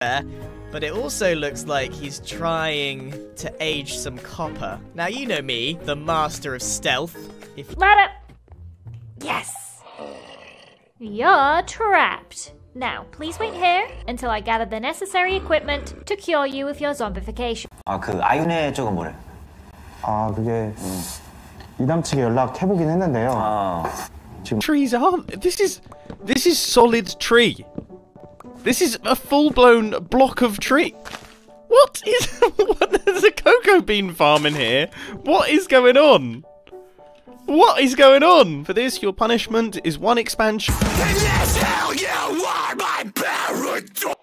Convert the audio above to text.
but it also looks like he's trying to age some copper. Now, you know me, the master of stealth. Let it. Yes. You're trapped. Now, please wait here until I gather the necessary equipment to cure you of your zombification. 그 아윤회 쪽은 뭐래? 그게 이담 측에 연락해보긴 했는데요. Trees aren't. This is solid tree. This is a full-blown block of tree. What is? There's a cocoa bean farm in here. What is going on? What is going on? For this, your punishment is one expansion. Yes, hell, you are my paradise!